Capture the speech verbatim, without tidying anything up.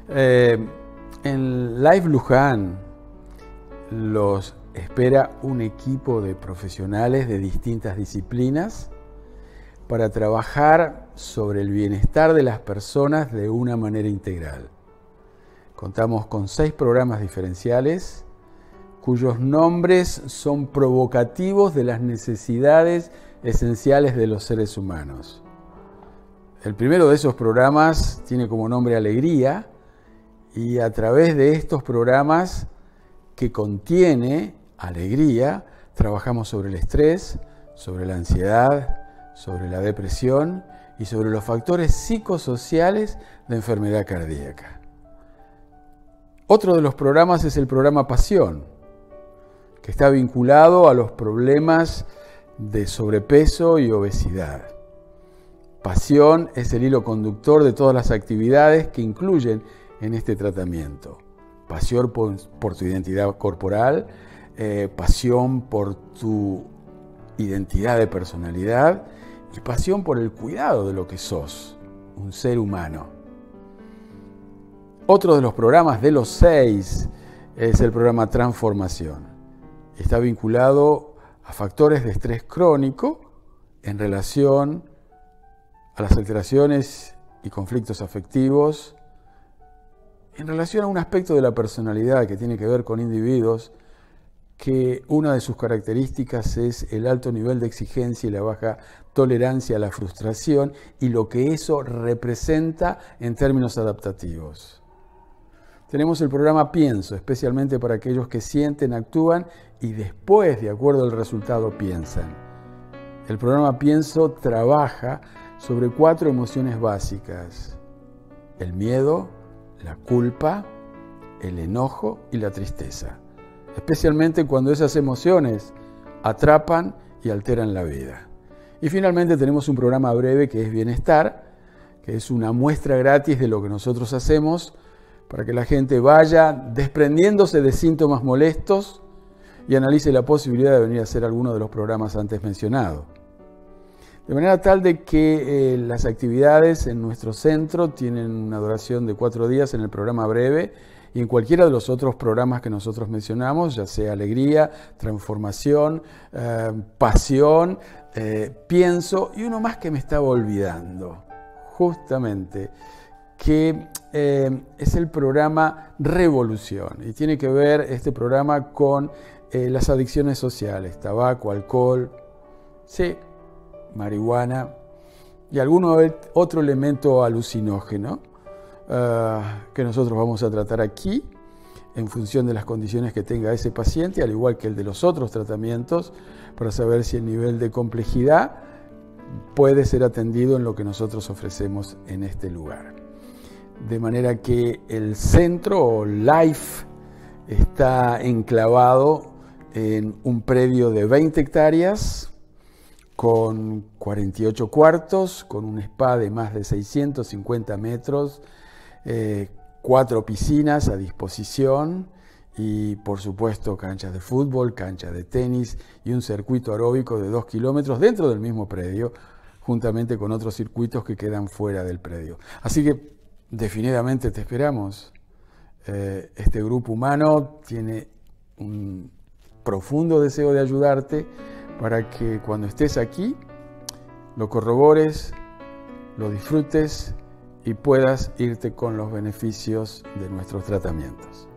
Eh, en Live Luján los espera un equipo de profesionales de distintas disciplinas para trabajar sobre el bienestar de las personas de una manera integral. Contamos con seis programas diferenciales cuyos nombres son provocativos de las necesidades esenciales de los seres humanos. El primero de esos programas tiene como nombre Alegría, y a través de estos programas que contiene alegría, trabajamos sobre el estrés, sobre la ansiedad, sobre la depresión y sobre los factores psicosociales de enfermedad cardíaca. Otro de los programas es el programa Pasión, que está vinculado a los problemas de sobrepeso y obesidad. Pasión es el hilo conductor de todas las actividades que incluyen en este tratamiento. Pasión por, por tu identidad corporal, eh, pasión por tu identidad de personalidad y pasión por el cuidado de lo que sos, un ser humano. Otro de los programas de los seis es el programa Transformación. Está vinculado a factores de estrés crónico en relación a las alteraciones y conflictos afectivos, en relación a un aspecto de la personalidad que tiene que ver con individuos que una de sus características es el alto nivel de exigencia y la baja tolerancia a la frustración y lo que eso representa en términos adaptativos. Tenemos el programa Pienso, especialmente para aquellos que sienten, actúan y después, de acuerdo al resultado, piensan. El programa Pienso trabaja sobre cuatro emociones básicas: el miedo, la culpa, el enojo y la tristeza, especialmente cuando esas emociones atrapan y alteran la vida. Y finalmente tenemos un programa breve que es Bienestar, que es una muestra gratis de lo que nosotros hacemos para que la gente vaya desprendiéndose de síntomas molestos y analice la posibilidad de venir a hacer alguno de los programas antes mencionados. De manera tal de que eh, las actividades en nuestro centro tienen una duración de cuatro días en el programa breve y en cualquiera de los otros programas que nosotros mencionamos, ya sea Alegría, Transformación, eh, Pasión, eh, Pienso y uno más que me estaba olvidando, justamente, que eh, es el programa Revolución y tiene que ver este programa con eh, las adicciones sociales, tabaco, alcohol, sí, marihuana y algún otro elemento alucinógeno uh, que nosotros vamos a tratar aquí en función de las condiciones que tenga ese paciente, al igual que el de los otros tratamientos, para saber si el nivel de complejidad puede ser atendido en lo que nosotros ofrecemos en este lugar. De manera que el centro o LIFE está enclavado en un predio de veinte hectáreas, con cuarenta y ocho cuartos, con un spa de más de seiscientos cincuenta metros, eh, cuatro piscinas a disposición y, por supuesto, canchas de fútbol, canchas de tenis y un circuito aeróbico de dos kilómetros dentro del mismo predio, juntamente con otros circuitos que quedan fuera del predio. Así que, definitivamente te esperamos. Eh, este grupo humano tiene un profundo deseo de ayudarte, para que cuando estés aquí lo corrobores, lo disfrutes y puedas irte con los beneficios de nuestros tratamientos.